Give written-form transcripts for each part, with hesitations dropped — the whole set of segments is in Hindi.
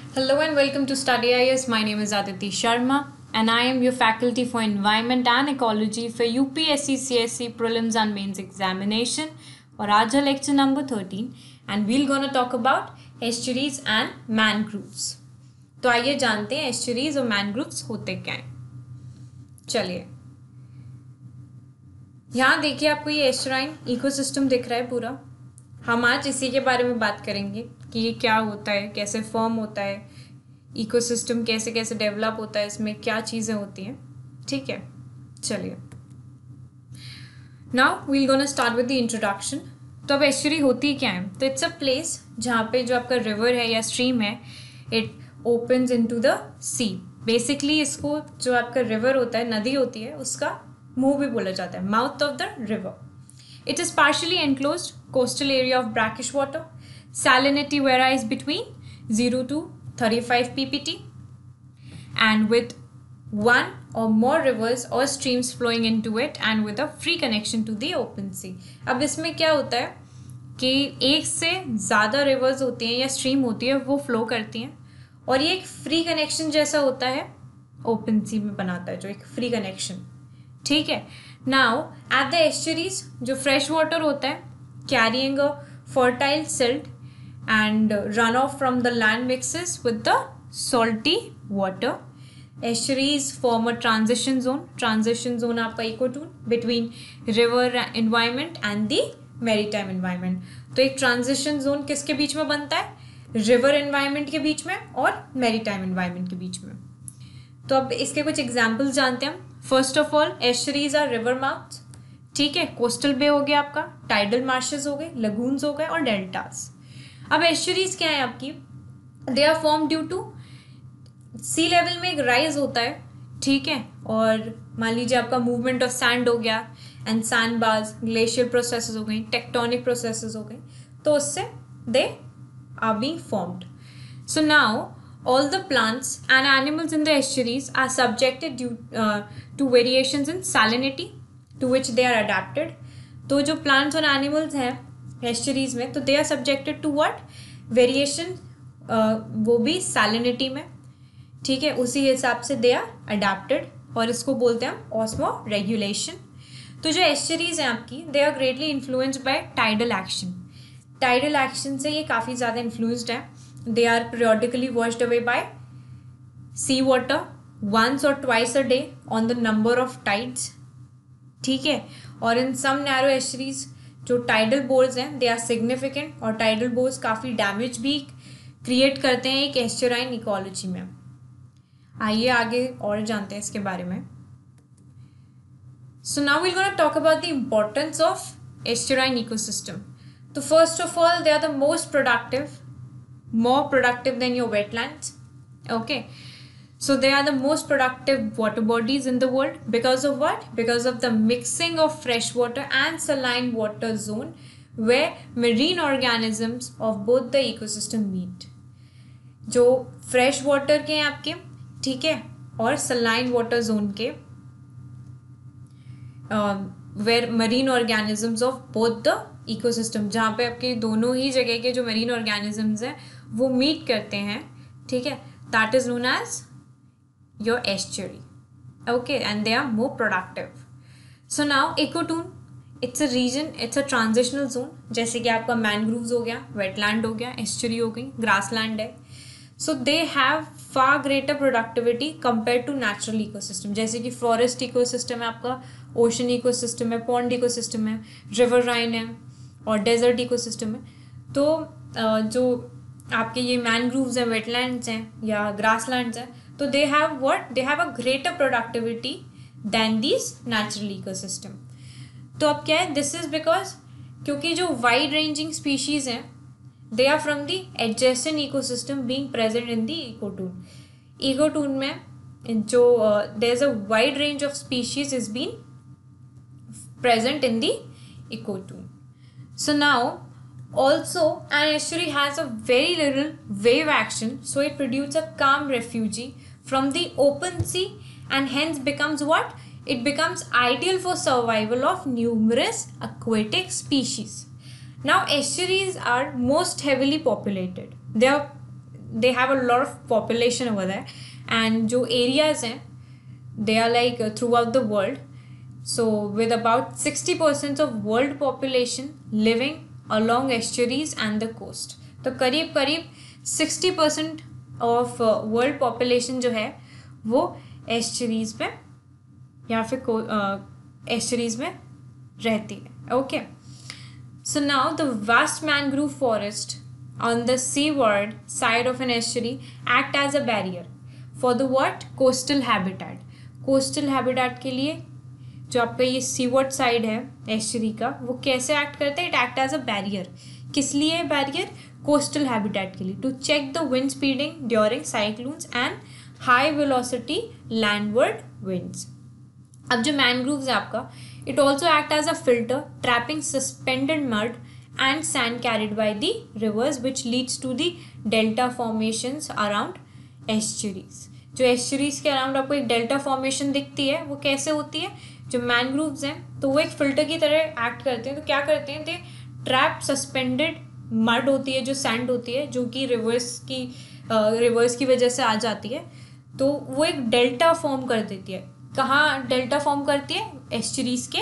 Hello and welcome to Study IS. My name is Aditi Sharma and I am your faculty for Environment and Ecology for UPSC CSC Prelims and Mains Examination. और आज है lecture number 13 and we're gonna talk about estuaries and mangroves. तो आइए जानते हैं estuaries और mangroves होते क्या हैं. चलिए यहाँ देखिए आपको ये एस्टुराइन इकोसिस्टम दिख रहा है पूरा. हम आज इसी के बारे में बात करेंगे कि ये क्या होता है, कैसे फॉर्म होता है, इकोसिस्टम कैसे कैसे डेवलप होता है, इसमें क्या चीज़ें होती हैं. ठीक है, चलिए now we'll gonna start with the introduction. तो अब एस्चुरी होती क्या है? तो इट्स अ प्लेस जहाँ पे जो आपका रिवर है या स्ट्रीम है it opens into the sea. Basically इसको जो आपका रिवर होता है, नदी होती है, उसका मुंह भी बोला जाता है, mouth of the river. It is partially enclosed coastal area of brackish water. Salinity varies between 0 to 35 ppt and with one or more rivers or streams flowing into it and with a free connection to the open sea. अब इसमें क्या होता है कि एक से ज़्यादा रिवर्स होती हैं या स्ट्रीम होती है, वो फ्लो करती हैं और ये एक फ्री कनेक्शन जैसा होता है, ओपन सी में बनाता है जो एक फ्री कनेक्शन. ठीक है. नाउ एट द एस्चुरीज जो फ्रेश वाटर होता है carrying a fertile silt and run off from the land mixes with the salty water. Estuaries form a transition zone आपका ecotone between river environment and the maritime environment. तो एक ट्रांजिशन जोन किसके बीच में बनता है? रिवर एनवायरनमेंट के बीच में और मैरीटाइम एनवायरनमेंट के बीच में. तो अब इसके कुछ एग्जाम्पल्स जानते हैं हम. First of all estuaries are river mouths. ठीक है, कोस्टल बे हो गया आपका, टाइडल मार्शेस हो गए, लगून्स हो गए और डेल्टास. अब एस्चुरीज क्या है आपकी? They are form due to sea level में एक राइज होता है. ठीक है, और मान लीजिए आपका मूवमेंट ऑफ सैंड हो गया and sand bars, glacier processes हो गई, टेक्टोनिक प्रोसेसेस हो गई, तो उससे they are being formed. So now all the plants and animals in the estuaries are subjected to variations in salinity to which they are adapted. तो जो plants और animals हैं estuaries में, तो they are subjected to what? Variation, वो भी salinity में. ठीक है, उसी हिसाब से they are adapted और इसको बोलते हैं हम osmoregulation. तो जो estuaries हैं आपकी they are greatly influenced by tidal action. Tidal action से ये काफ़ी ज़्यादा influenced है. They are periodically washed away by seawater once or twice a day on the number of tides. ठीक है, और in some narrow estuaries जो tidal bores हैं they are significant और tidal bores काफ़ी damage भी create करते हैं एक estuarine ecology में. आइए आगे और जानते हैं इसके बारे में. So now we're going to talk about the importance of estuarine ecosystem. So first of all, they are the most productive, more productive than your wetlands. Okay, so they are the most productive water bodies in the world because of what? Because of the mixing of fresh water and saline water zone where marine organisms of both the ecosystem meet. जो fresh water के हैं आपके, ठीक है, और saline water zone के where marine organisms of both the ecosystem, जहाँ पे आपके दोनों ही जगह के जो marine organisms हैं वो मीट करते हैं. ठीक है, that is known as your estuary. Okay, and they are more productive. So now ecotone, it's a region, it's a transitional zone. जैसे कि आपका मैनग्रूव्स हो गया, वेटलैंड हो गया, एस्चुरी हो गई, ग्रासलैंड है. So they have far greater productivity compare to natural ecosystem. जैसे कि फॉरेस्ट इकोसिस्टम है आपका, ओशन इकोसिस्टम है, पॉन्ड इकोसिस्टम है, रिवर राइन है और डेजर्ट इकोसिस्टम है. तो जो आपके ये मैनग्रूव्स हैं, वेटलैंड्स हैं या ग्रासलैंड्स हैं, तो they have what? They have a greater productivity than this natural ecosystem. तो अब क्या है? दिस इज बिकॉज क्योंकि जो वाइड रेंजिंग स्पीशीज हैं they are from the adjacent ecosystem being present in the ecotone. Ecotone में जो there is a wide range of species is been present in the ecotone. So now also an estuary has a very little wave action, so it produces a calm refuge from the open sea and hence becomes what? It becomes ideal for survival of numerous aquatic species. Now estuaries are most heavily populated. They are they have a lot of population over there, and जो एरियाज हैं they are like throughout the world. So with about 60% of world population living along estuaries and the coast. तो करीब करीब 60% of world population जो है वो estuaries में या फिर estuaries में रहती है. Okay. So now the vast mangrove forest on the seaward side of an estuary act as a barrier for the what? Coastal habitat. Coastal habitat के लिए जो आपका ये सीवर्ड साइड है एस्चुरी का, वो कैसे एक्ट करता है? It act as a barrier. किस लिए बैरियर? कोस्टल हैबिटेट के लिए. To check the wind speeding during cyclones and high velocity landward winds. अब जो मैनग्रोव्स है आपका, it also act as a filter trapping suspended mud and sand carried by the rivers which leads to the delta formations around estuaries. जो एस्चुरीज के अराउंड आपको एक डेल्टा फॉर्मेशन दिखती है, वो कैसे होती है? जो मैनग्रोव्स हैं तो वो एक फिल्टर की तरह एक्ट करते हैं. तो क्या करते हैं? दे ट्रैप सस्पेंडेड मड होती है, जो सैंड होती है, जो कि रिवर्स की वजह से आ जाती है. तो वो एक डेल्टा फॉर्म कर देती है. कहाँ डेल्टा फॉर्म करती है? एस्चुरीज के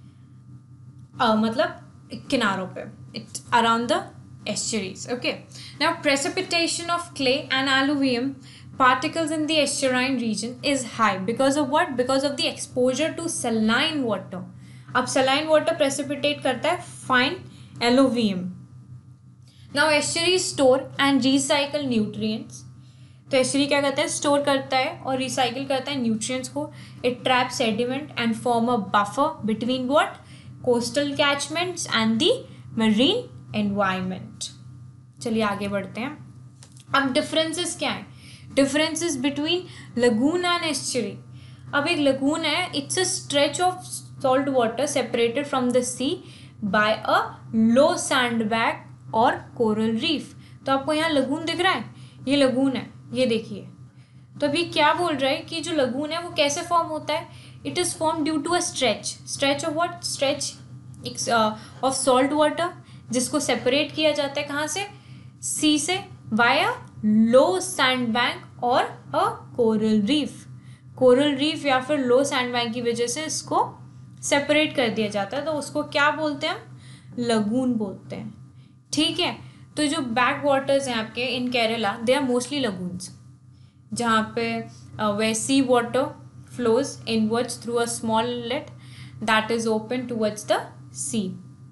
मतलब किनारों पे, it's around the estuaries. Okay, now precipitation of clay and alluvium particles in the estuarine region is high because of what? Because of the exposure to saline water. अब saline water precipitate करता है fine alluvium. Now estuaries store and recycle nutrients. तो estuary क्या करता है? स्टोर करता है और रिसाइकिल करता है न्यूट्रिएंट्स को. It trap sediment and form a buffer between what? Coastal catchments and the marine environment. चलिए आगे बढ़ते हैं. अब डिफरेंसेस क्या हैं? Differences between lagoon and estuary. अब एक लगून है, it's a stretch of salt water separated from the sea by a low sandbag और कोरल रीफ. तो आपको यहाँ लगून दिख रहा है, ये लगून है, ये देखिए. तो अभी क्या बोल रहा है कि जो लगून है वो कैसे फॉर्म होता है? It is form due to a stretch of what? Stretch of salt water, जिसको सेपरेट किया जाता है कहाँ से? सी से, बाय अ लो सैंडबैंक और a coral reef. Coral reef या फिर लो सैंडबैंक की वजह से इसको सेपरेट कर दिया जाता है. तो उसको क्या बोलते हैं? हम लगून बोलते हैं. ठीक है. तो जो बैक वाटर्स हैं आपके in Kerala, they are mostly lagoons, जहाँ पे where sea water flows inwards through a small inlet that is open towards the sea.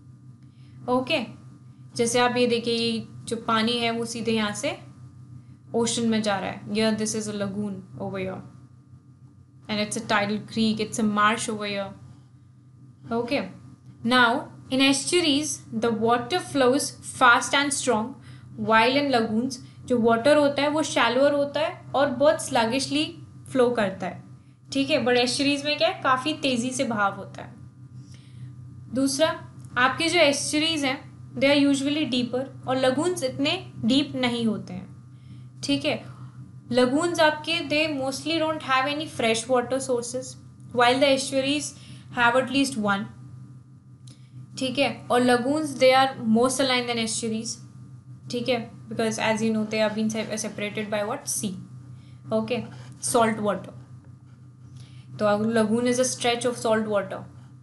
Okay. जैसे आप ये देखिए, जो पानी है वो सीधे यहाँ से ओशन में जा रहा है. ये this is a lagoon over here and it's a tidal creek, it's a marsh over here. Okay. Now in estuaries the water flows fast and strong, while in lagoons जो water होता है वो shallower होता है और बहुत sluggishly flow करता है. ठीक है. बट estuaries में क्या है? काफ़ी तेज़ी से बहाव होता है. दूसरा, आपके जो estuaries हैं they are usually deeper और lagoons इतने deep नहीं होते हैं. ठीक है. lagoons आपके they mostly don't have any fresh water sources, while the estuaries have at least one. ठीक है. और lagoons they are more saline than estuaries. ठीक है. Because as you know they are been separated by what? Sea. Okay. Salt water. तो lagoon is a stretch of salt water.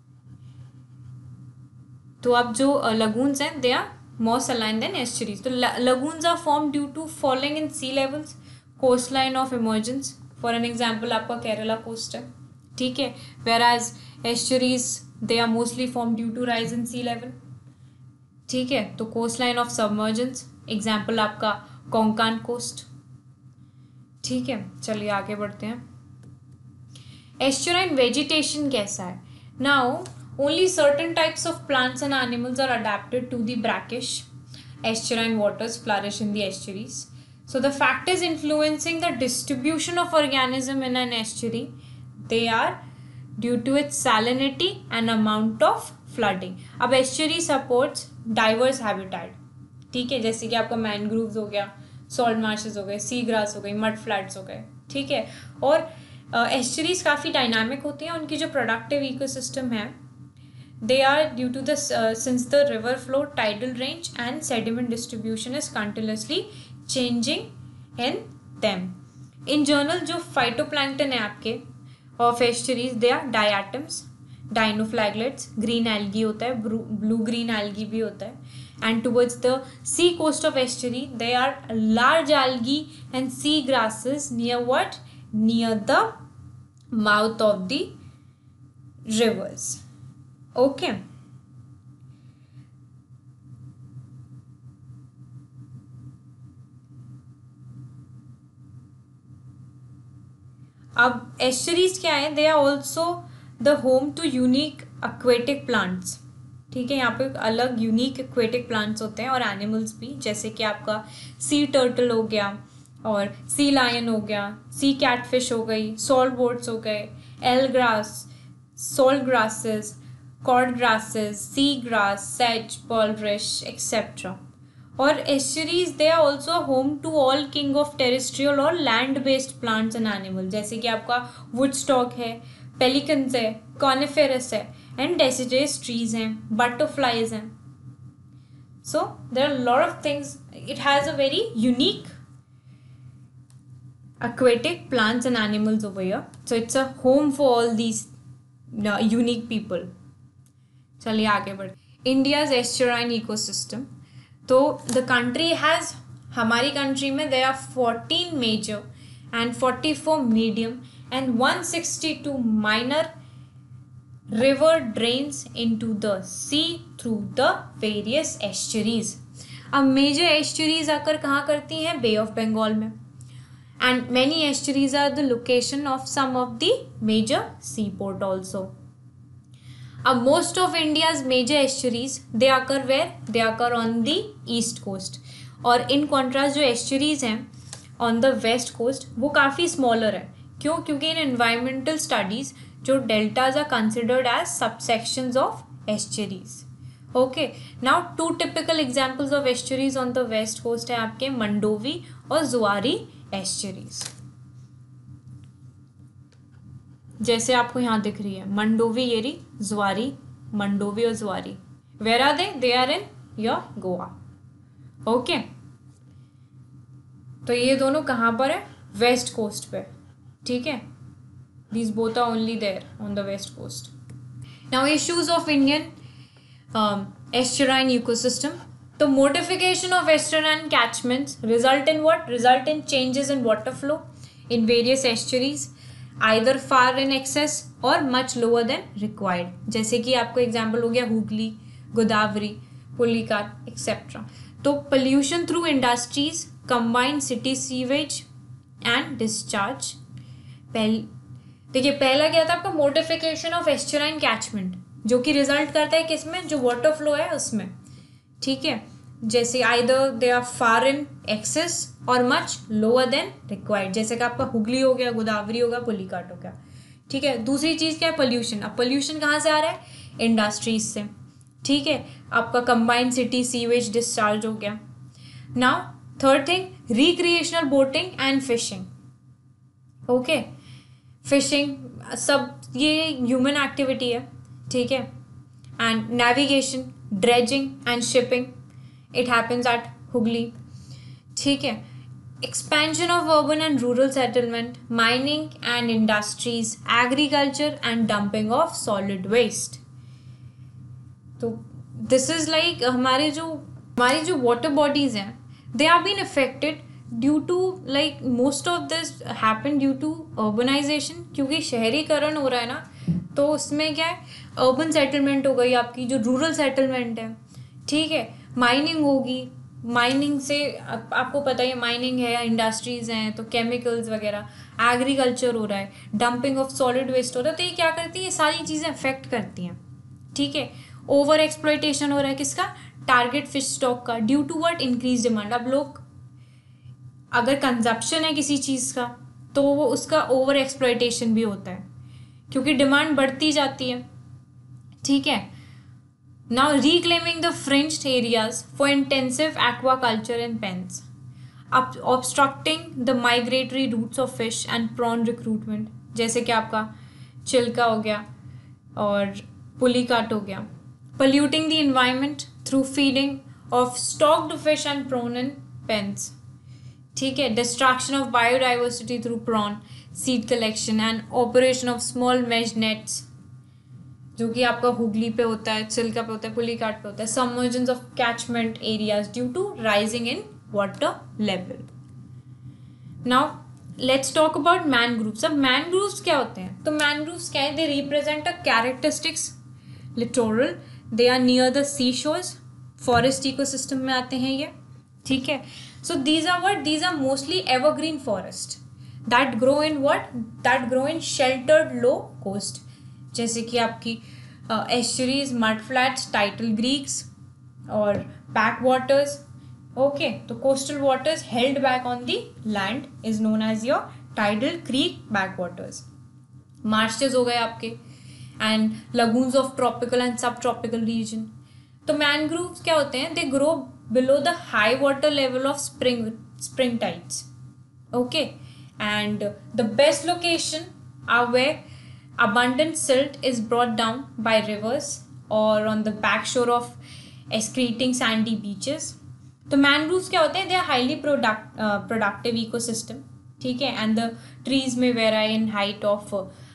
तो अब जो लगून्स हैं they are more saline than estuaries. तो lagoons are form due to falling in sea levels, coast line of emergence. For an example आपका केरला कोस्ट है. ठीक है. Where as estuaries they are mostly formed due to rise in sea level. ठीक है. तो coast line of submergence, example आपका कोंकण कोस्ट. ठीक है. चलिए आगे बढ़ते हैं. एस्चुराइन वेजिटेशन कैसा है? Now only certain types of plants and animals are adapted to the brackish estuarine waters flourish in the estuaries. So the factors influencing the distribution of organism in an estuary, they are due to its salinity and amount of flooding. अब estuary supports diverse habitat. ठीक है. जैसे कि आपका मैनग्रोव्स हो गया, सॉल्ट मार्शेस हो गए, सी ग्रास हो गई, मड फ्लैट्स हो गए. ठीक है. और estuaries काफ़ी डायनामिक होती हैं. उनकी जो प्रोडक्टिव इकोसिस्टम है they are due to the since the river flow, tidal range and sediment distribution is continuously changing in them. In general जो phytoplankton है आपके of estuaries, they are diatoms, dinoflagellates, green algae होता है, blue green algae भी होता है. And towards the sea coast of estuary, there are large algae and sea grasses near what? Near the mouth of the rivers. Okay. अब एस्चुरीज क्या है? They are also the home to unique aquatic plants. ठीक है, यहाँ पे अलग यूनिक एक्वेटिक प्लांट्स होते हैं और एनिमल्स भी, जैसे कि आपका सी टर्टल हो गया और सी लायन हो गया, सी कैटफिश हो गई, सॉल्ट बोट्स हो गए, eel grass, salt grasses, cord grasses, sea grass, सेज, बॉलरिश एक्सेट्रा. और estuaries they are also home to all king of terrestrial और land based plants and animal, जैसे कि आपका वुडस्टॉक है, पेलिकन्स है, कॉनिफेरस है एंड डेसिडस ट्रीज हैं, बटरफ्लाइज हैं. So there are lot of things. It has a very unique aquatic plants and animals over here, so it's a home for all these unique people. चलिए आगे बढ़. India's estuarine ecosystem. तो द कंट्री हैज़, हमारी कंट्री में there are 14 major and 44 medium and 162 minor river drains into the sea through the various estuaries. अब मेजर एस्चुरीज आकर कहाँ करती हैं? बे ऑफ बंगाल में. And many estuaries are the location of some of the major sea port also. अब most of India's major estuaries they occur where? They occur on the east coast. और इन कॉन्ट्रास्ट जो एस्चुरीज हैं ऑन द वेस्ट कोस्ट वो काफ़ी स्मॉलर है. क्यों? क्योंकि इन एनवायरमेंटल स्टडीज जो deltas are considered as subsections of estuaries. Okay, now two typical examples of estuaries on the west coast है आपके मंडोवी और जुआरी एस्चुरीज. जैसे आपको यहाँ दिख रही है मंडोवी, येरी, जुआरी, मंडोवी और Zuari. Where are they? They are in your Goa. Okay, तो ये दोनों कहाँ पर है? वेस्ट कोस्ट पे. ठीक है, these both are only there on the west coast. Now issues of Indian estuarine ecosystem. The modification of estuarine catchments result in what? Result in changes in water flow in various estuaries, either far in excess or much lower than required. जैसे कि आपको एग्जाम्पल हो गया हुगली, गोदावरी, पुलिकाट एक्सेट्रा. तो pollution through industries, combined city sewage and discharge. देखिए पहला क्या था आपका? मोडिफिकेशन ऑफ एस्चुराइन कैचमेंट, जो कि रिजल्ट करता है किसमें? जो वाटर फ्लो है उसमें. ठीक है, जैसे either they are far in excess और मच लोअर देन रिक्वायर्ड, जैसे कि आपका हुगली हो गया, गोदावरी हो गया, पुलिकाट हो गया. ठीक है, दूसरी चीज़ क्या है? पोल्यूशन. अब पोल्यूशन कहाँ से आ रहा है? इंडस्ट्रीज से. ठीक है, आपका कंबाइंड सिटी सीवेज डिस्चार्ज हो गया. Now third thing, recreational boating and fishing. Okay, fishing सब ये ह्यूमन एक्टिविटी है. ठीक है, and navigation, dredging and shipping, it happens at Hooghly. ठीक है, expansion of urban and rural settlement, mining and industries, agriculture and dumping of solid waste. तो this is like हमारी जो water bodies हैं, they have been affected due to like most of this happened due to urbanization. क्योंकि शहरीकरण हो रहा है ना, तो उसमें क्या है? अर्बन सेटलमेंट हो गई आपकी, जो रूरल सेटलमेंट है. ठीक है, माइनिंग होगी, माइनिंग से आपको पता ही है माइनिंग है, इंडस्ट्रीज हैं तो केमिकल्स वगैरह, एग्रीकल्चर हो रहा है, डंपिंग ऑफ सॉलिड वेस्ट हो रहा है. तो ये क्या करती है? ये सारी चीज़ें अफेक्ट करती हैं. ठीक है, ओवर एक्सप्लॉयटेशन हो रहा है किसका? टारगेट फिश स्टॉक का, due to what? Increase demand. अब लोग अगर कंजप्शन है किसी चीज़ का तो वो उसका ओवर एक्सप्लॉयटेशन भी होता है क्योंकि डिमांड बढ़ती जाती है. ठीक है, now reclaiming the fringed areas for intensive aquaculture and pens, obstructing the migratory routes of fish and prawn recruitment, जैसे कि आपका चिल्का हो गया और पुलिकाट हो गया. polluting the environment through feeding of stocked fish and prawn in pens. ठीक है, destruction of biodiversity through prawn seed collection and operation of small mesh nets, जो कि आपका हुगली पे होता है, चिल्का पे होता है, पुलिकाट पे होता है, submergence of catchment areas due to rising in water level. Now let's talk about mangroves. अब मैनग्रूव्स क्या होते हैं? तो मैनग्रूव्स क्या है? They represent a characteristics littoral, they are near the sea shores, forest ecosystem में आते हैं ये. ठीक है, so these are what? These are mostly evergreen forest that grow in what? That grow in sheltered low coast, जैसे कि आपकी estuaries, mud flats, tidal creeks और बैक वाटर्स. ओके, तो coastal waters held back on the land is known as your tidal creek back waters. Marshes हो गए आपके, and lagoons of tropical and subtropical region. तो मैनग्रूव्स क्या होते हैं? They grow below the high water level of spring tides. Okay, and the best location are where abundant silt is brought down by rivers or on the back shore of excreting sandy beaches. तो मैनग्रूव्स क्या होते हैं? They are highly productive ecosystem. ठीक है, and the trees may vary in height of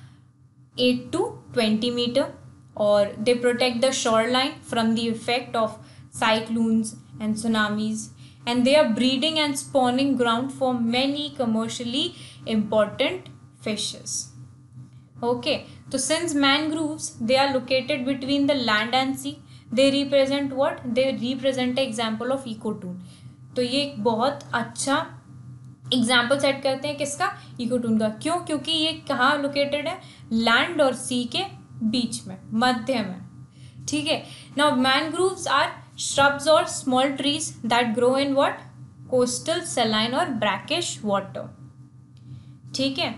8 to 20 metre, और they protect the shore line from the effect of cyclones and tsunamis, and they are breeding and spawning ground for many commercially important fishes. Okay, so since mangroves, they are located between the land and sea, they represent what? They represent an example of ecotone. तो ये एक बहुत अच्छा एग्जाम्पल सेट करते हैं किसका? इकोटून का. क्यों? क्योंकि ये कहाँ लोकेटेड है? लैंड और सी के बीच में, मध्य में. ठीक है, now mangroves are shrubs or small trees that grow in what? Coastal, saline और brackish water. ठीक है,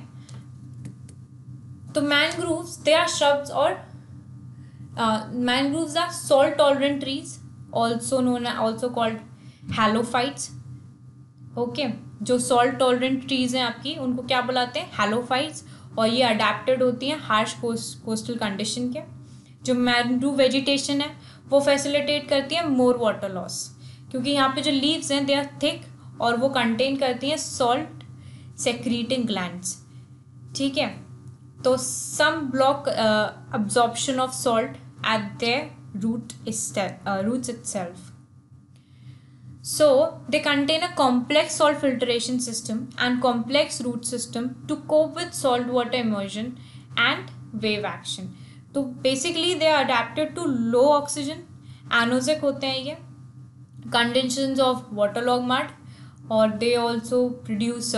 तो मैनग्रूव्स दे आर shrubs और mangroves are salt tolerant trees, also called halophytes. ओके, जो salt tolerant trees हैं आपकी, उनको क्या बुलाते हैं? halophytes. और ये अडेप्टेड होती हैं हार्श कोस्टल कंडीशन के. जो मैनग्रूव वेजिटेशन है वो फैसिलिटेट करती है मोर वाटर लॉस, क्योंकि यहाँ पे जो लीव्स हैं दे आर थिक और वो कंटेन करती हैं सॉल्ट सेक्रीटिंग ग्लैंड्स. ठीक है, तो some block absorption of salt at their roots itself. So they contain a complex salt filtration system and complex root system to cope with salt water immersion and wave action. तो basically they are adapted to low oxygen, anoxic होते हैं ये, conditions of waterlogged mud, और they also produce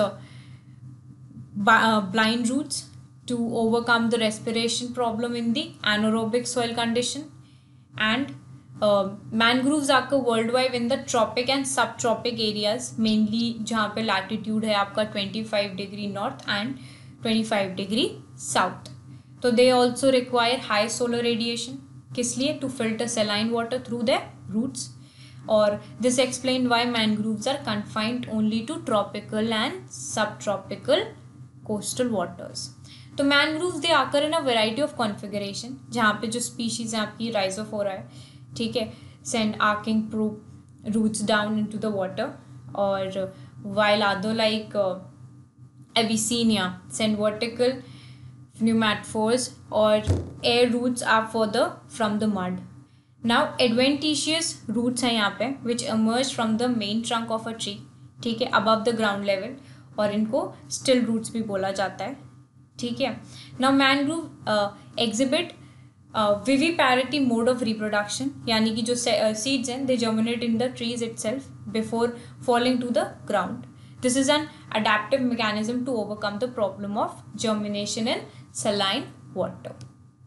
blind roots to overcome the respiration problem in the anaerobic soil condition. And mangroves occur worldwide in the tropic and subtropic areas, mainly जहाँ पे latitude है आपका 25 degree north and 25 degree south. तो they also require high solar radiation. किस लिए? To filter saline water through their roots. और this explain why mangroves are confined only to tropical and subtropical coastal waters. तो mangroves they occur in a variety of configuration, जहाँ पे जो स्पीशीज़ हैं आपकी राइजोफोरा है. ठीक है, send arching prop roots down into the water, और while other like Avicennia send vertical pneumatophores और air roots are further from the mud. Now adventitious roots हैं यहाँ पे which emerge from the main trunk of a tree. ठीक है, above the ground level, और इनको still roots भी बोला जाता है. ठीक है, now mangrove exhibit viviparity mode of reproduction, यानी कि जो सीड्स हैं they germinate in the trees itself before falling to the ground. This is an adaptive mechanism to overcome the problem of germination in saline water.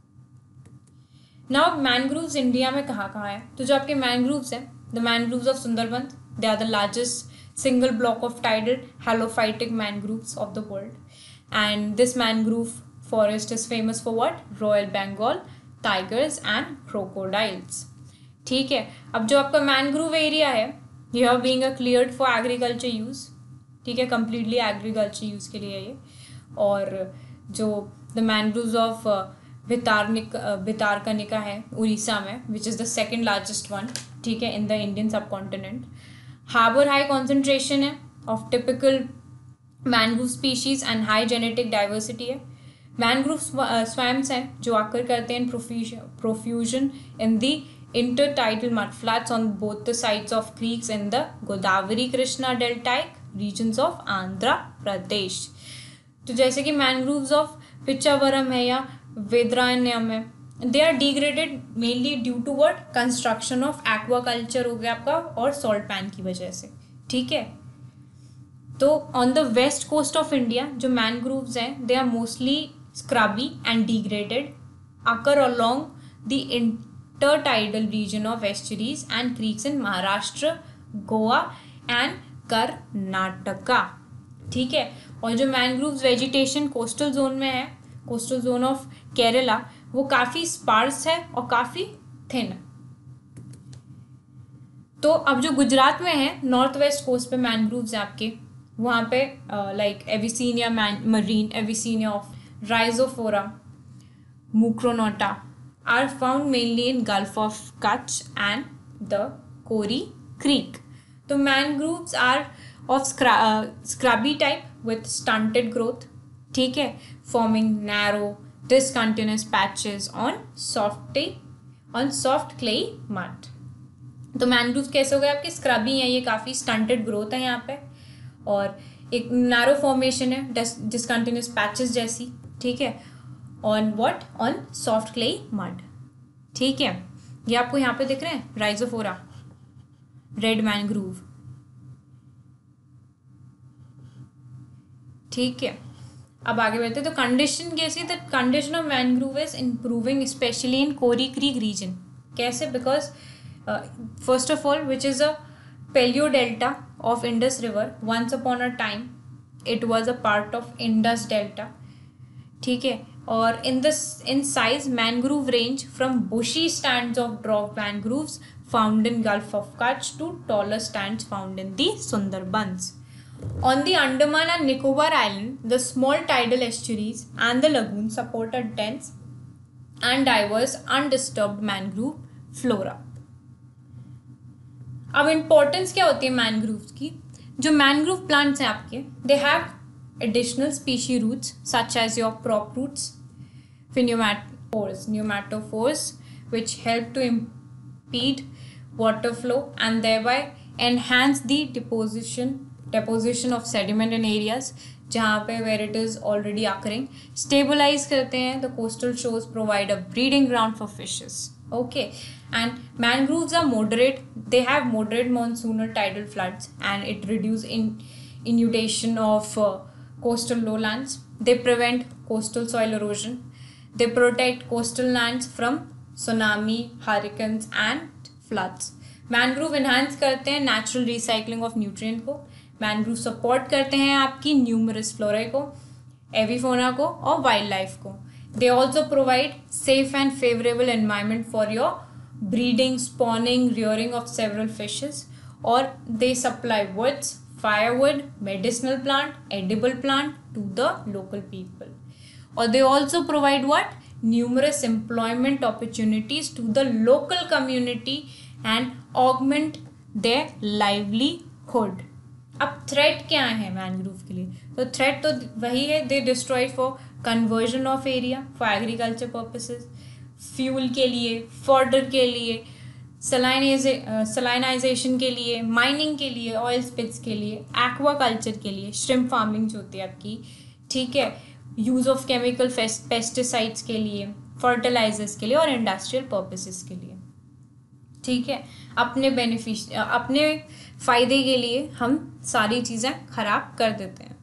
Now mangroves India में कहाँ कहाँ है? तो जो आपके मैनग्रूव्स हैं, the mangroves of Sundarban, they are the largest single block of tidal halophytic mangroves of the world. And this mangrove forest is famous for what? Royal Bengal tigers and crocodiles. ठीक है, अब जो आपका मैनग्रोव एरिया है, यह being a cleared for agriculture use. ठीक है, कम्प्लीटली एग्रीकल्चर यूज़ के लिए ये. और जो द मैनग्रोव्स ऑफ भितारकनिका है उड़ीसा में, which is the second largest one. ठीक है, in the Indian subcontinent. Harbour high concentration है of typical mangrove species and high genetic diversity है. मैनग्रूव स्वैम्स हैं जो आकर करते हैं profusion in the intertidal mudflats on both the sides of creeks in the Godavari Krishna deltaic regions of Andhra Pradesh. तो जैसे कि मैनग्रूव्स ऑफ पिचावरम है या वेद्रान्यम है, they are degraded mainly due to what, construction of aquaculture हो गया आपका और सॉल्ट पैन की वजह से. ठीक है. तो on the west coast of India जो मैनग्रूव्स हैं they are mostly scrubby and degraded, occur along the intertidal region of estuaries and creeks in Maharashtra, Goa and Karnataka. ठीक है. और जो मैनग्रूव्स वेजिटेशन कोस्टल जोन में है, कोस्टल जोन ऑफ केरला, वो काफ़ी स्पार्स है और काफ़ी थिन. तो अब जो गुजरात में है नॉर्थ वेस्ट कोस्ट पे मैनग्रूव्स है आपके, वहाँ पे like Avicennia marina, Avicennia of Rhizophora, mucronata are found mainly in Gulf of Kutch and the Kori Creek. So mangroves are of scrubby type with stunted growth. ठीक है. Forming narrow discontinuous patches on soft clay mud. तो मैनग्रूव्स कैसे हो गए आपके, स्क्रबी हैं, ये काफ़ी स्टंटेड ग्रोथ है यहाँ पे, और एक नैरो फॉर्मेशन है डिसकंटिन्यूस पैचेस जैसी. ठीक है. On what, on soft clay mud. ठीक है. ये आपको यहाँ पे दिख रहे हैं राइजोफोरा, रेड मैनग्रूव. ठीक है. अब आगे बढ़ते तो कंडीशन कैसी, the condition of mangrove is improving specially in Kori creek region. कैसे, because first of all which is a palaeo delta of Indus river. Once upon a time it was a part of Indus delta. ठीक है. और in size mangrove range from bushy stands of dwarf mangroves found in Gulf of Kutch to taller stands found in the Sundarbans. On the Andaman and Nicobar Island, the small tidal estuaries and the lagoons support a dense and diverse undisturbed mangrove flora. अब इम्पोर्टेंस क्या होती है मैनग्रूव्स की. जो मैनग्रूव प्लांट्स हैं आपके, they have additional species roots such as your prop roots, pneumatophores, which help to impede water flow and thereby enhance the deposition of sediment in areas जहाँ पे where it is already occurring. Stabilize करते हैं the coastal shores, provide a breeding ground for fishes. Okay. And mangroves are moderate. They have moderate monsoonal tidal floods and it reduces inundation of coastal lowlands. They prevent coastal soil erosion. They protect coastal lands from tsunami, hurricanes and floods. Mangrove enhance करते हैं natural recycling of nutrient को. मैनग्रूव support करते हैं आपकी numerous flora को, avifauna को और wildlife को. They also provide safe and favorable environment for your breeding, spawning, rearing of several fishes. Or they supply woods, firewood, medicinal plant, edible plant to the local people. Or they also provide what? Numerous employment opportunities to the local community and augment their livelihood. अब थ्रेट क्या है मैनग्रूव के लिए? तो थ्रेट तो वही है, they destroy for conversion of area for agriculture purposes, fuel के लिए, फॉर्डर के लिए, सलाइनाइजेशन के लिए, माइनिंग के लिए, ऑयल स्पिट्स के लिए, एक्वाकल्चर के लिए, श्रिम्प फार्मिंग जो होती है आपकी. ठीक है. यूज़ ऑफ केमिकल पेस्टिसाइड्स के लिए, फर्टिलाइजर्स के लिए और इंडस्ट्रियल पर्पसेस के लिए. ठीक है. अपने फ़ायदे के लिए हम सारी चीज़ें ख़राब कर देते हैं.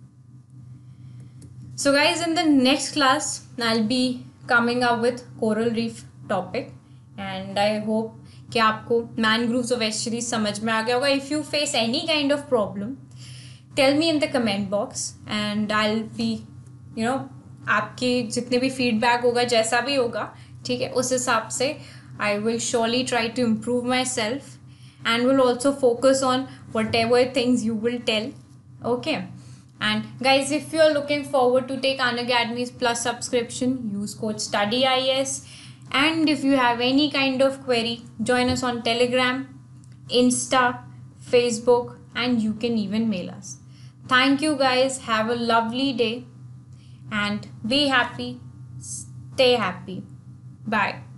So guys, in the next class I will be coming up with coral reef topic and I hope कि आपको मैनग्रूव्स ऑफ एस्चुरीज समझ में आ गया होगा. If you face any kind of problem, tell me in the comment box and I will be आपके जितने भी फीडबैक होगा, जैसा भी होगा, ठीक है, उस हिसाब से I will surely try to improve myself and will also focus on whatever things you will tell. Okay. And guys, if you are looking forward to take Unacademy's Plus subscription, use code STUDYIS. And if you have any kind of query, join us on Telegram, Insta, Facebook, and you can even mail us. Thank you guys. Have a lovely day and be happy. Stay happy. Bye.